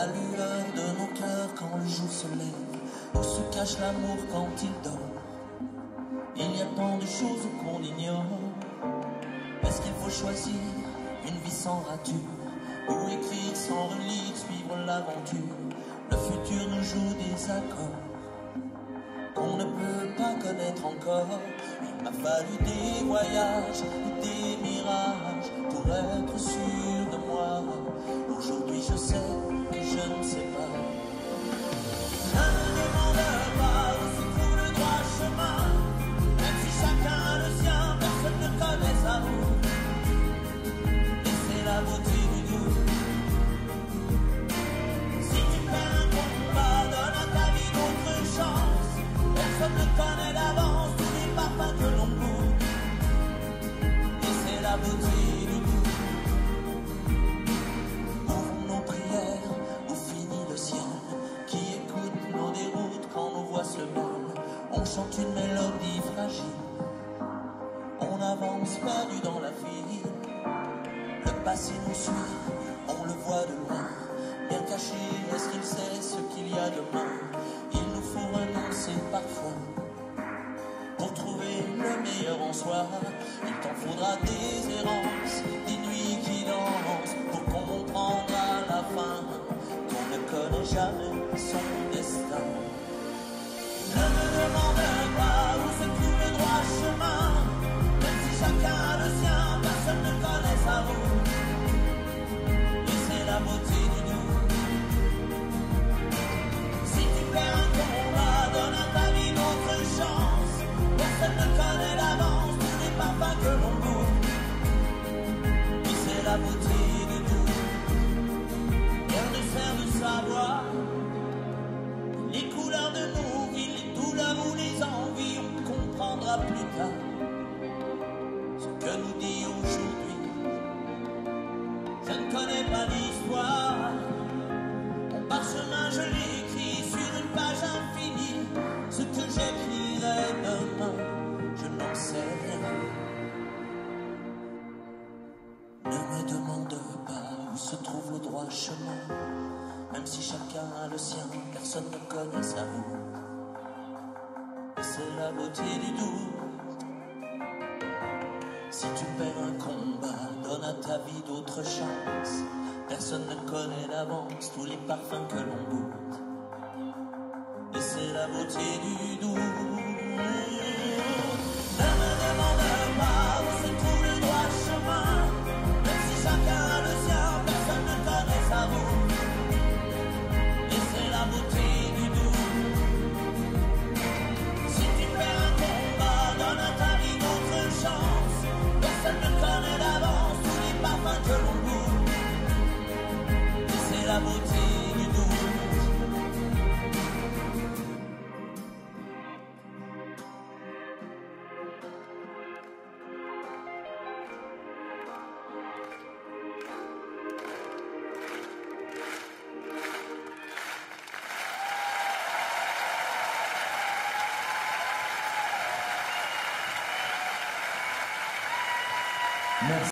la lueur de nos cœurs quand le jour se lève, où se cache l'amour quand il dort. Il y a tant de choses qu'on ignore. Est-ce qu'il faut choisir une vie sans rature, ou écrire sans relire, suivre l'aventure? Le futur nous joue des accords qu'on ne peut pas connaître encore. Il m'a fallu des voyages, des mirages pour être sûr de moi. Aujourd'hui je sais que je ne sais pas. Ne me demande pas où se trouve le droit chemin, même si chacun a le sien, personne ne connaît sa route. Et c'est la beauté du doute. Si tu perds un combat, donne à ta vie d'autres chances. Personne ne connaît d'avance tous les parfums que l'on goûte. Et c'est la beauté du doute. Ouvrons nos prières, où finit le ciel, qui écoute nos déroutes quand nos voix se mêlent. On chante une mélodie fragile, on avance perdu dans la file. Le passé nous suit, on le voit de loin, bien caché, est-ce qu'il sait ce qu'il y a demain? Il nous faut renoncer parfois pour trouver le meilleur en soi. Il t'en faudra des errances, des nuits qui dansent, pour comprendre à la fin qu'on ne connaît jamais son destin. Ne me demande pas où se trouve le droit chemin, même si chacun a le sien, personne ne connaît sa route. Et c'est la beauté du doute. Si tu perds un combat, donne à ta vie d'autres chances. Personne ne connaît d'avance tous les parfums que l'on goûte. Et c'est la beauté du doute. Rien ne sert de savoir les couleurs de nos vies, les douleurs ou les envies. On comprendra plus tard ce que nous dit aujourd'hui. Je ne connais pas l'histoire, mon parchemin je l'écris sur une page infinie. Ce que j'écrirai demain, je n'en sais rien. Ne me demande pas où se trouve le droit chemin, même si chacun a le sien, personne ne connaît sa route. Et c'est la beauté du doute. Si tu perds un combat, donne à ta vie d'autres chances. Personne ne connaît d'avance tous les parfums que l'on goûte. Et c'est la beauté du doute. Ne me demande pas où se trouve le droit chemin, même si chacun a le sien, personne ne connaît sa route. Et c'est la beauté du doute. Si tu perds un combat, donne à ta vie d'autres chances. Personne ne connaît d'avance tous les parfums que l'on goûte. Et c'est la beauté du doute. Merci.